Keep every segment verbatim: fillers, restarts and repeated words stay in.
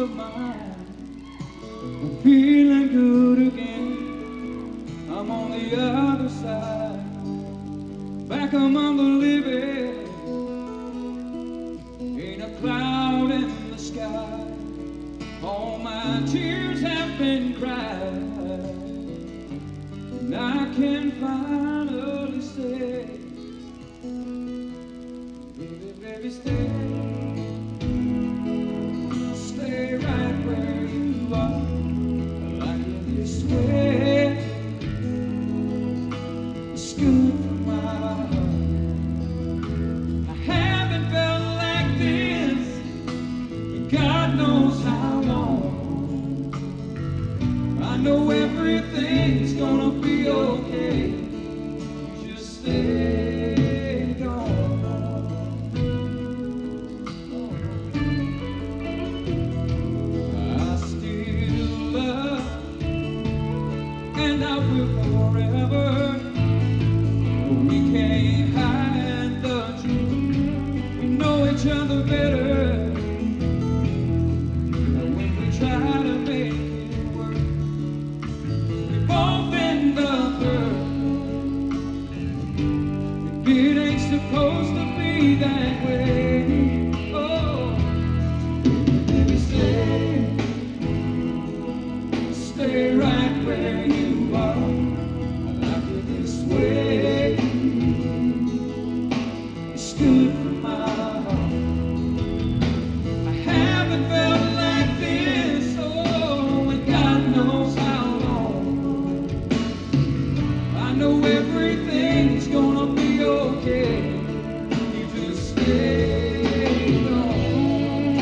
of mine. I'm feeling good again. I'm on the other side, back among the living. Ain't a cloud in the sky. All my tears have been cried, and I can finally say, baby, baby, stay. Stay right where you are. I like it this way. It's good for my heart. I haven't felt like this in God knows how long. I know everything's gonna be okay. Just stay gone. I still love, and I will forever. We can't hide the truth. We know each other better. When we try to make it work, we both end up hurt. It ain't supposed to be that way. Oh, baby, stay, stay right where you are. I like it this way. It's good for my heart. I haven't felt like this, oh, and God knows how long. I know everything's gonna be okay. You just stay gone.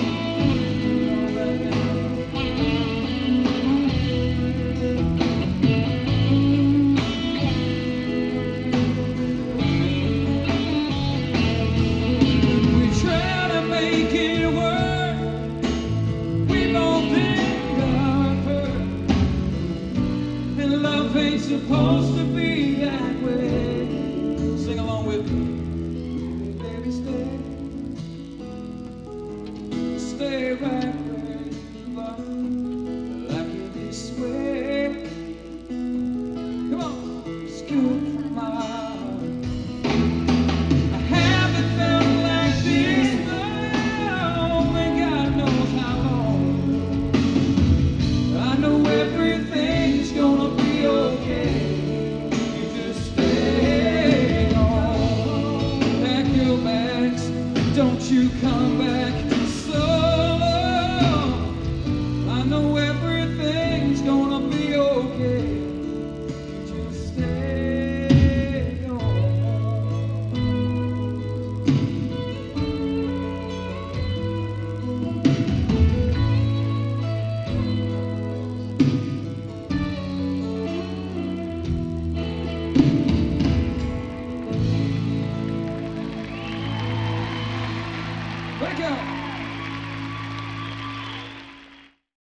We try to make it work. We both end up hurt. And love ain't supposed to be that way. Sing along with me. Baby, stay. Stay right where you are. I like it this way. Come on. It's good.